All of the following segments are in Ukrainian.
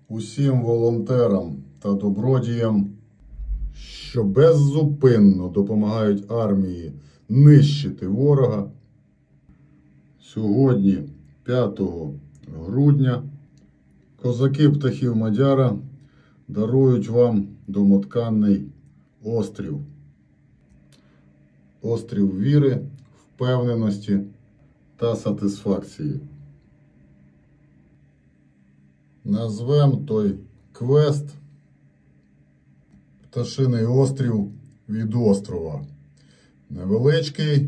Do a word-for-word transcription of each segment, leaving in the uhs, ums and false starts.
усім волонтерам та добродіям, що беззупинно допомагають армії нищити ворога. Сьогодні, п'ятого грудня, козаки птахів Мадяра дарують вам домотканний острів. Острів віри, впевненості та сатисфакції. Назвем той квест «Пташиний острів від острова». Невеличкий,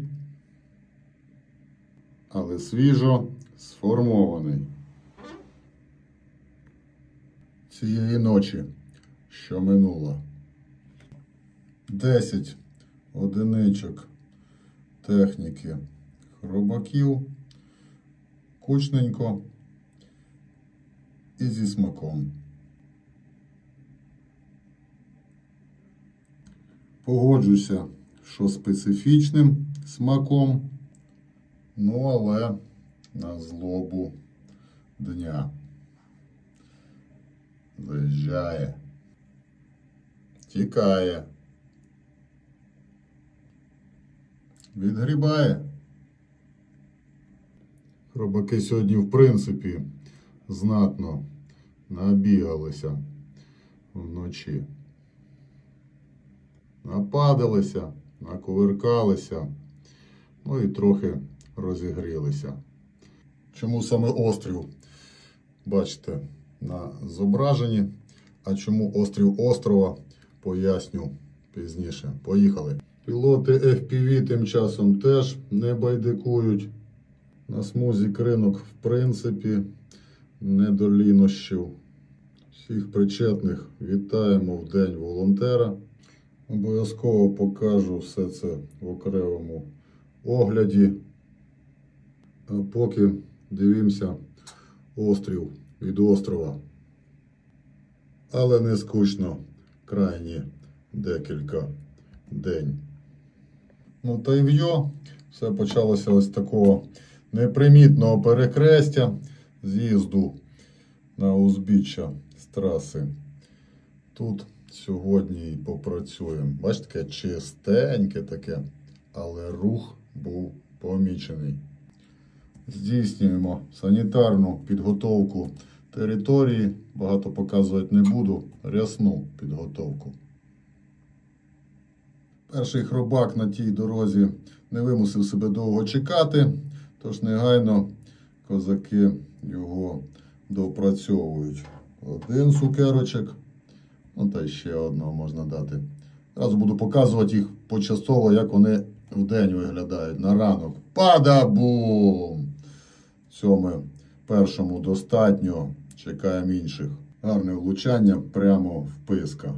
але свіжо сформований. Цієї ночі, що минула, десять одиничок техніки хробаків, кучненько і зі смаком. Погоджуся, що специфічним смаком, ну але на злобу дня. Заїжджає, тікає, відгрібає. Хробаки сьогодні, в принципі, знатно набігалися вночі. Нападалися, наковиркалися, ну і трохи розігрілися. Чому саме острів, бачите, на зображенні, а чому острів острова, поясню пізніше. Поїхали. Пілоти еф пі ві тим часом теж не байдикують. На смузі кринок, в принципі, не до лінощів. Всіх причетних вітаємо в День волонтера. Обов'язково покажу все це в окремому огляді. А поки дивимося острів від острова. Але не скучно крайні декілька день. Ну та й в'йо. Все почалося ось такого непримітного перехрестя з'їзду на узбіччя з траси. Тут сьогодні і попрацюємо. Бачите, таке чистеньке таке, але рух був помічений. Здійснюємо санітарну підготовку території. Багато показувати не буду. Рясну підготовку. Перший хробак на тій дорозі не вимусив себе довго чекати, тож негайно козаки його допрацьовують. Один цукерочок, ну та ще одного можна дати. Зараз буду показувати їх почасово, як вони вдень виглядають, на ранок. Падабум! Цьому першому достатньо, чекаємо інших. Гарне влучання прямо в писка.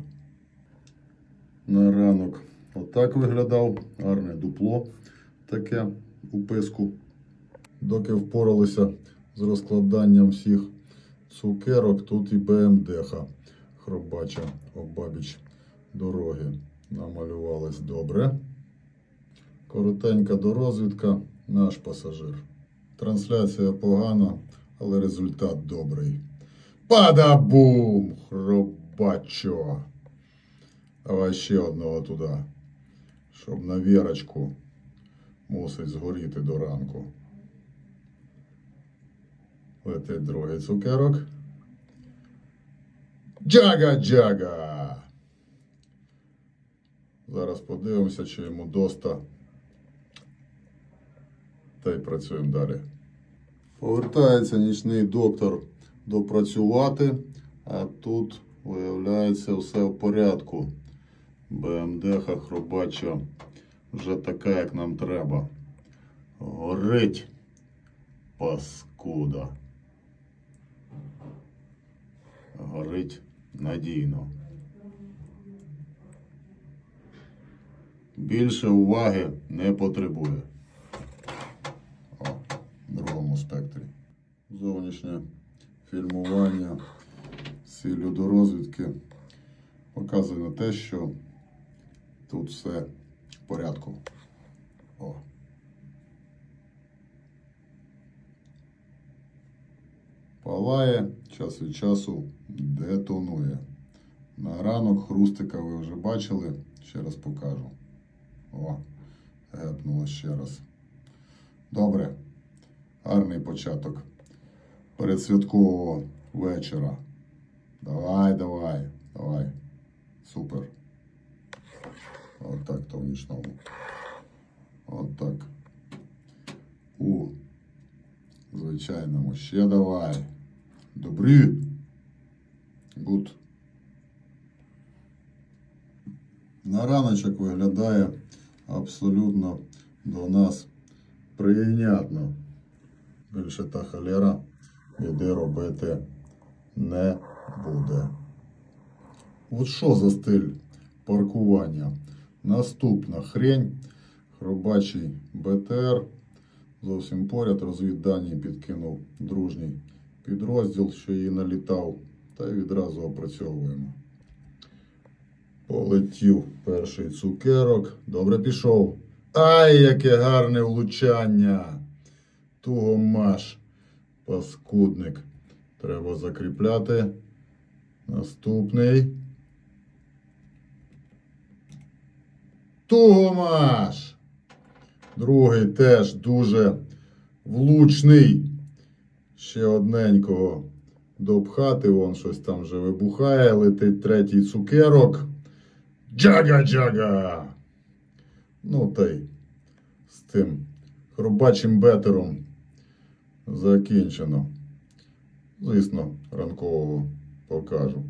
На ранок отак виглядав, гарне дупло таке у писку. Доки впоралися з розкладанням всіх цукерок, тут і бе ем де-ха хробача обабіч дороги намалювалась добре. Коротенька дорозвідка, наш пасажир. Трансляція погана, але результат добрий. Падабум, хробачо! Давай ще одного туди, щоб на вірочку мусить згоріти до ранку. Летить другий цукерок. Джага-джага! Зараз подивимося, чи йому доста. Та й працюємо далі. Повертається нічний доктор допрацювати, а тут, виявляється, все в порядку. бе ем де-ха хробача вже така, як нам треба. Горить, паскуда. Горить надійно. Більше уваги не потребує. О, в другому спектрі. Зовнішнє фільмування з ціллю до розвідки показує на те, що тут все в порядку. О. Палає, час від часу детонує. На ранок хрустика ви вже бачили. Ще раз покажу. О, гепнуло ще раз. Добре. Гарний початок передсвяткового вечора. Давай, давай, давай. Супер. От так то в нічному. От так. У звичайному. Ще давай. Добрі. Гуд. На раночок виглядає абсолютно до нас прийнятно. Більше та холера біди робити не буде. От що за стиль паркування? Наступна хрень. Хробачий Б Т Р. Зовсім поряд розвіддані підкинув дружній підрозділ, що її налітав. Та й відразу опрацьовуємо. Полетів перший цукерок. Добре пішов. Ай, яке гарне влучання! Туго маш, паскудник. Треба закріпляти. Наступний. Туго маш! Другий теж дуже влучний. Ще одненького допхати. Вон щось там вже вибухає. Летить третій цукерок. Джага-джага! Ну та й з тим хробачим бетером закінчено. Звісно, ранкового покажу.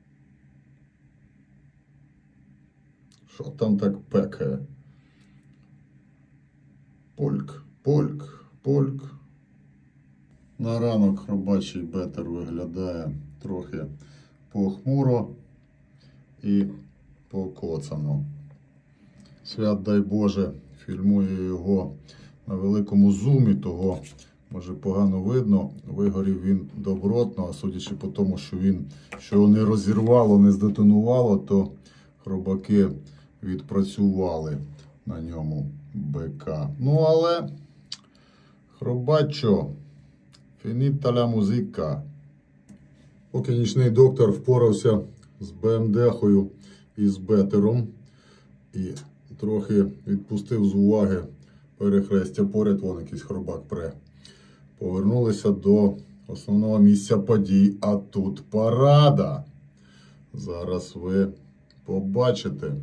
Що там так пекає? Польк, польк, польк. На ранок хробачий бетер виглядає трохи похмуро і покоцано. Свят дай Боже, фільмує його на великому зумі, того може погано видно. Вигорів він добротно, а судячи по тому, що він, що його не розірвало, не здетонувало, то хробаки відпрацювали на ньому БК. Ну але хробачо, фініта ля музика. Поки нічний доктор впорався з Б М Д-хою і з бетером і трохи відпустив з уваги перехрестя поряд, вон якийсь хробак пре. Повернулися до основного місця подій, а тут парада. Зараз ви побачите.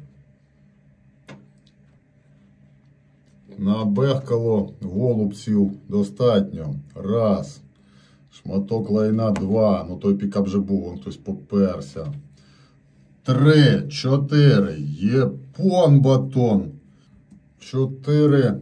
Набехкало голубців достатньо. Раз. Шматок лайна два. Ну той пікап вже був, вон хтось поперся. Три. Чотири. Єпон батон. Чотири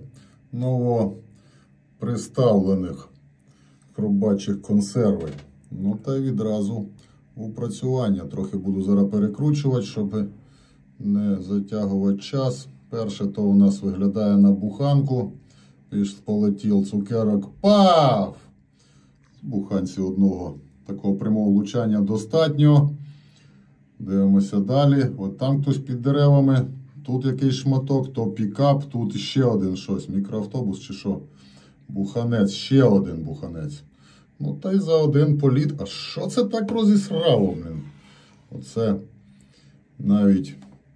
новоприставлених хробачих консерви. Ну та й відразу упрацювання. Трохи буду зараз перекручувати, щоб не затягувати час. Перше то у нас виглядає на буханку. Піш полетів цукерок. Пав! З буханці одного такого прямого влучання достатньо. Дивимося далі. От там хтось під деревами. Тут якийсь шматок, то пікап, тут ще один щось. Мікроавтобус чи що? Буханець, ще один буханець. Ну та й за один політ. А що це так розісрало, блін? Оце навіть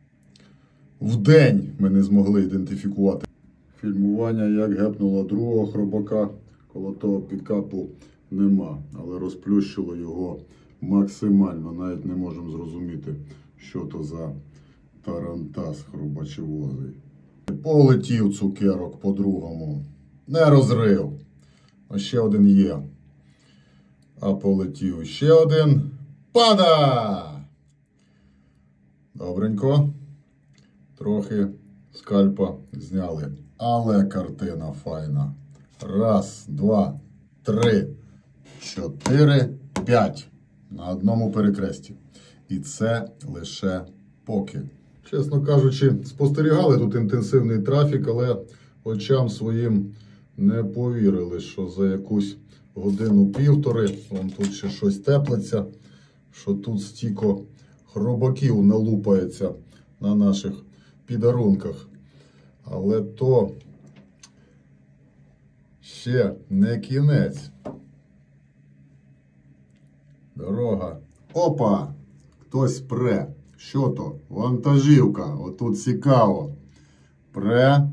вдень ми не змогли ідентифікувати. Фільмування, як гепнуло другого хробака, коло того пікапу нема. Але розплющило його максимально. Навіть не можемо зрозуміти, що то за тарантас хробачевозий. Полетів цукерок по-другому. Не розрив. А ще один є. А полетів ще один. Пада! Добренько. Трохи скальпа зняли. Але картина файна. Раз, два, три, чотири, п'ять. На одному перекресті. І це лише поки. Чесно кажучи, спостерігали тут інтенсивний трафік, але очам своїм не повірили, що за якусь годину-півтори, вон тут ще щось теплиться, що тут стільки хробаків налупається на наших підарунках. Але то ще не кінець. Дорога Опа! Хтось пре. Що то? Вантажівка. Отут цікаво. Пре.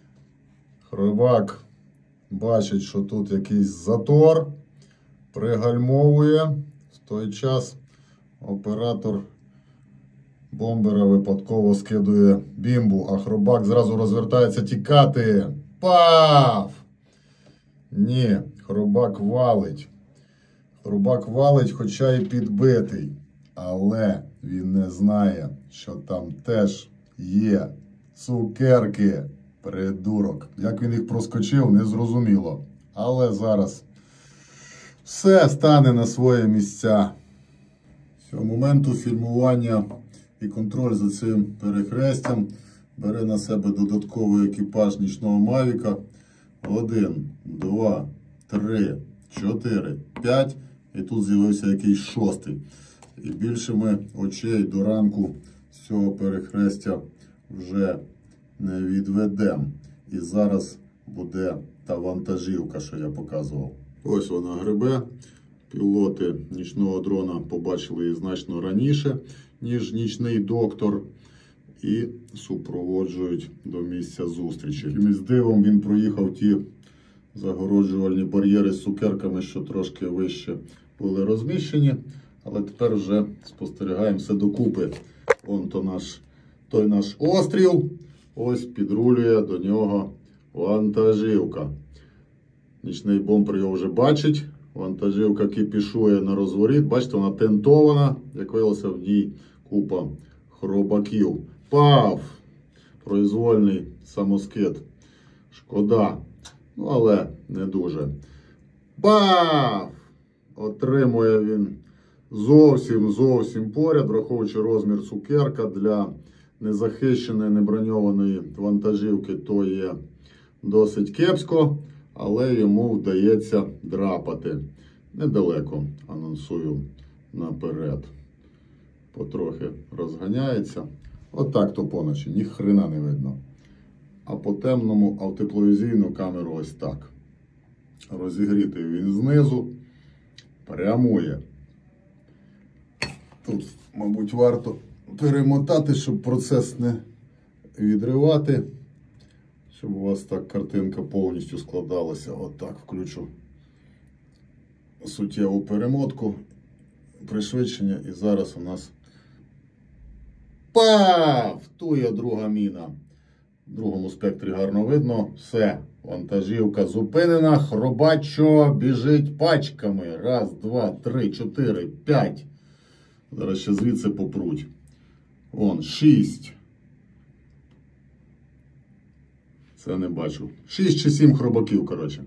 Хробак бачить, що тут якийсь затор. Пригальмовує. В той час оператор бомбера випадково скидує бімбу, а хробак зразу розвертається тікати. Пав! Ні, хробак валить. Хробак валить, хоча й підбитий. Але він не знає, що там теж є цукерки. Придурок. Як він їх проскочив, не зрозуміло. Але зараз все стане на свої місця. З цього моменту фільмування і контроль за цим перехрестям бере на себе додатковий екіпаж нічного Мавіка. Один, два, три, чотири, п'ять. І тут з'явився якийсь шостий. І більше ми очей до ранку з цього перехрестя вже не відведемо. І зараз буде та вантажівка, що я показував. Ось вона гребе. Пілоти нічного дрона побачили її значно раніше, ніж нічний доктор. І супроводжують до місця зустрічі. Якимось дивом він проїхав ті загороджувальні бар'єри з цукерками, що трошки вище були розміщені. Але тепер вже спостерігаємо все докупи. Вон то наш, той наш острів. Ось підрулює до нього вантажівка. Нічний бомбер його вже бачить. Вантажівка кипішує на розворіт. Бачите, вона тентована. Як виявилося, в ній купа хробаків. Пав! Произвольний самоскид. Шкода. Ну, але не дуже. Пав! Отримує він зовсім-зовсім поряд, враховуючи розмір цукерка для незахищеної, неброньованої вантажівки, то є досить кепсько, але йому вдається драпати. Недалеко, анонсую наперед. Потрохи розганяється. Отак то поночі, ні хрена не видно. А по темному, а в тепловізійну камеру ось так. Розігрітий він знизу, прямує. Тут, мабуть, варто перемотати, щоб процес не відривати. Щоб у вас так картинка повністю складалася. Отак включу суттєву перемотку, пришвидшення. І зараз у нас пав! Тує друга міна. В другому спектрі гарно видно. Все. Вантажівка зупинена. Хробачо біжить пачками. Раз, два, три, чотири, п'ять. Зараз ще звідси попруть. Вон, шість. Це не бачу. Шість чи сім хробаків, коротше.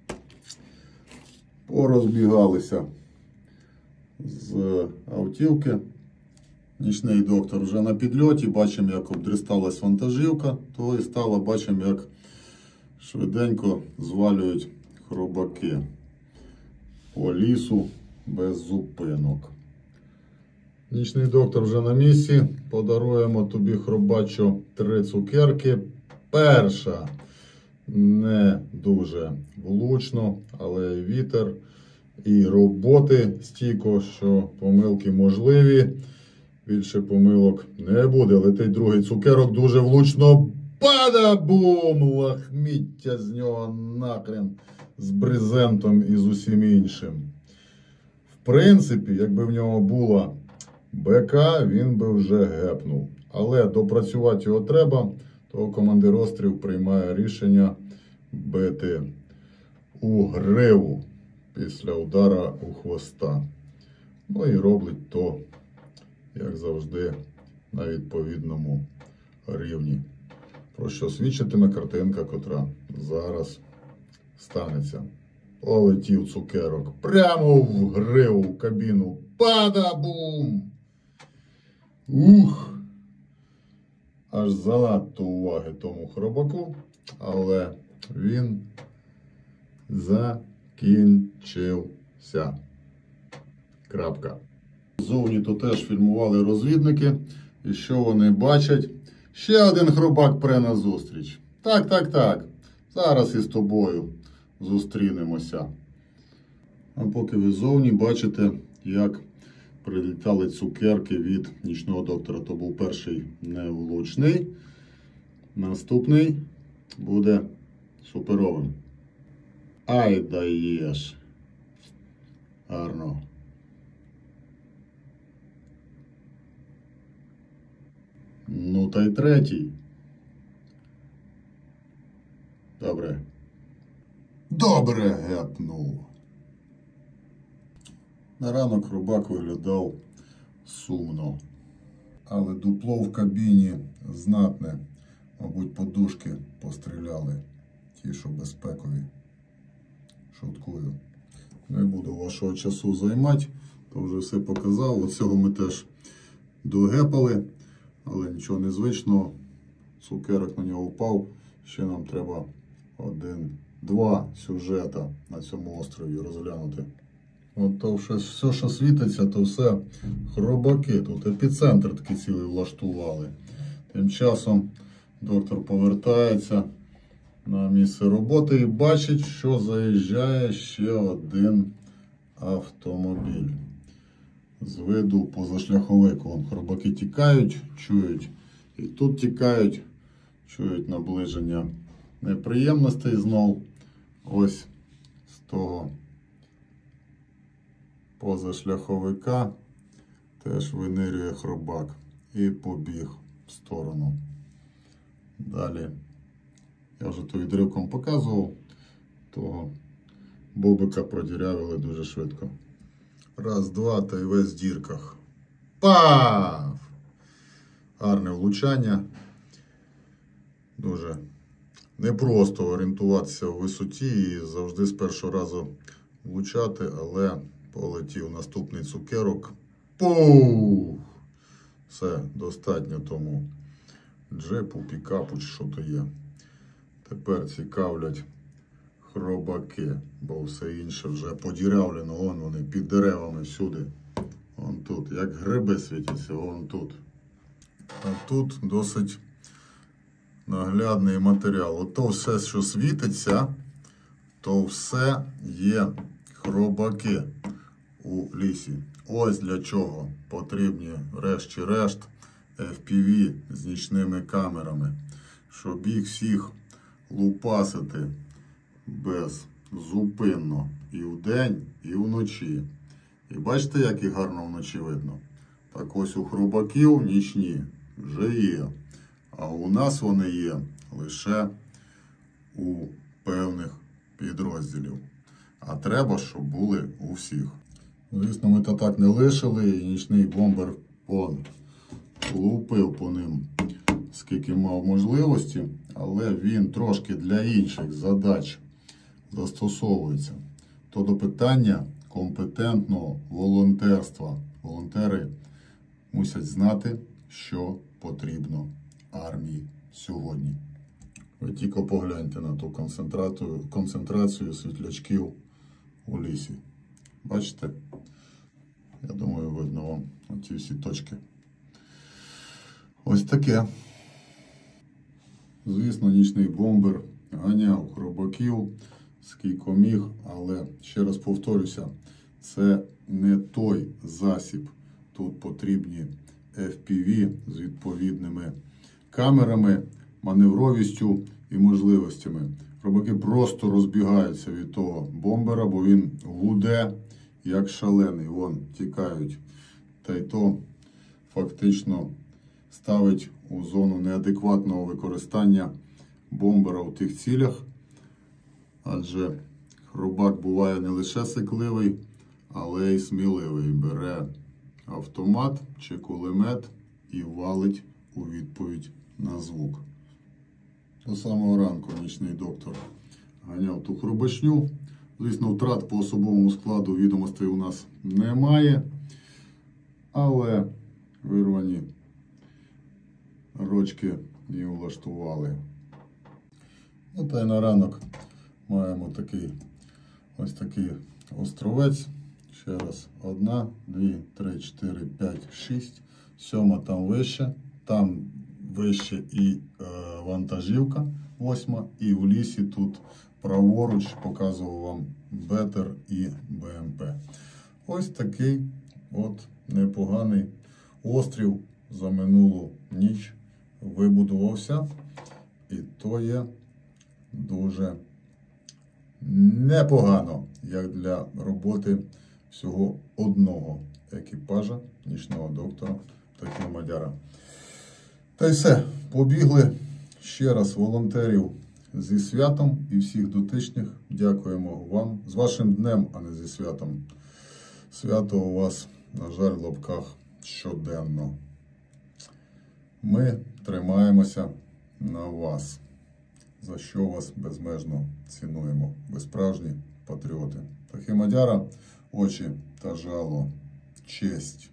Порозбігалися з автівки. Нічний доктор вже на підльоті. Бачимо, як обдрісталась вантажівка. То і стало, бачимо, як швиденько звалюють хробаки по лісу без зупинок. Нічний доктор вже на місці. Подаруємо тобі, хробачо, три цукерки. Перша не дуже влучно, але і вітер, і роботи стійко, що помилки можливі. Більше помилок не буде. Летить другий цукерок, дуже влучно. Бада-бум! Лахміття з нього нахрен з брезентом і з усім іншим. В принципі, якби в нього була БК, він би вже гепнув. Але допрацювати його треба, то командир острів приймає рішення бити у гриву після удара у хвоста. Ну і робить то, як завжди, на відповідному рівні. Про що свідчитиме картинка, котра зараз станеться. Полетів цукерок прямо в гриву, в кабіну. Пада-бум! Ух! Аж занадто уваги тому хробаку, але він закінчився. Крапка. Зовні то теж фільмували розвідники. І що вони бачать? Ще один хробак пре назустріч. Так, так, так. Зараз із тобою зустрінемося. А поки ви зовні бачите, як прилітали цукерки від нічного доктора. То був перший невлучний. Наступний буде суперовим. Ай, даєш. Гарно. Ну та й третій. Добре. Добре гепнув. На ранок Хробак виглядав сумно. Але дупло в кабіні знатне. Мабуть, подушки постріляли. Ті, що безпекові. Шуткую. Не буду вашого часу займати. То вже все показав. Оцього ми теж догепали. Але нічого незвичного. Цукерок на нього впав. Ще нам треба один-два сюжета на цьому острові розглянути. От то все, все, що світиться, то все хробаки. Тут епіцентр такий цілий влаштували. Тим часом доктор повертається на місце роботи і бачить, що заїжджає ще один автомобіль. З виду позашляховик. Вон хробаки тікають, чують. І тут тікають, чують наближення неприємностей знов. Ось з того позашляховика теж винирює хробак і побіг в сторону. Далі, я вже то відривком показував, того бобика продірявили дуже швидко. Раз, два, та й весь в дірках. Пав! Гарне влучання. Дуже непросто орієнтуватися в висоті і завжди з першого разу влучати, але полетів наступний цукерок. Пух! Все, достатньо тому джипу, пікапу чи що то є. Тепер цікавлять хробаки, бо все інше вже подірявлено. Вон вони під деревами всюди. Вон тут, як гриби світяться, вон тут. А тут досить наглядний матеріал. Ото все, що світиться, то все є хробаки у лісі. Ось для чого потрібні, врешті-решт, еф пі ві з нічними камерами, щоб їх всіх лупасити беззупинно і вдень, і вночі. І бачите, як їх гарно вночі видно? Так ось у хробаків нічні вже є. А у нас вони є лише у певних підрозділів. А треба, щоб були у всіх. Звісно, ми то так не лишили, і нічний бомбер он лупив по ним, скільки мав можливості, але він трошки для інших задач застосовується. То до питання компетентного волонтерства. Волонтери мусять знати, що потрібно армії сьогодні. Ви тільки погляньте на ту концентрацію, концентрацію світлячків у лісі. Бачите? Я думаю, видно вам оці всі точки. Ось таке. Звісно, нічний бомбер ганяв хробаків, скільки міг, але, ще раз повторюся, це не той засіб. Тут потрібні еф пі ві з відповідними камерами, маневровістю і можливостями. Хробаки просто розбігаються від того бомбера, бо він гуде, як шалений. Вон, тікають. Та й то фактично ставить у зону неадекватного використання бомбера у тих цілях. Адже хробак буває не лише сикливий, але й сміливий. Бере автомат чи кулемет і валить у відповідь на звук. До самого ранку нічний доктор ганяв ту хробачню. Звісно, втрат по особовому складу відомостей у нас немає, але вирвані рочки їм влаштували. Ну та й на ранок маємо такий ось такий островець. Ще раз, одна, дві, три, чотири, п'ять, шість. Сьома там вище. Там вище і е, вантажівка восьма. І в лісі тут праворуч показував вам Бетер і БМП. Ось такий от непоганий острів за минулу ніч вибудувався. І то є дуже непогано, як для роботи всього одного екіпажа нічного доктора птахів Мадяра. Та й все, побігли. Ще раз волонтерів зі святом і всіх дотичних дякуємо вам. З вашим днем, а не зі святом. Свято у вас, на жаль, в лапках щоденно. Ми тримаємося на вас, за що вас безмежно цінуємо. Ви справжні патріоти. Птахи Мадяра, очі та жало, честь.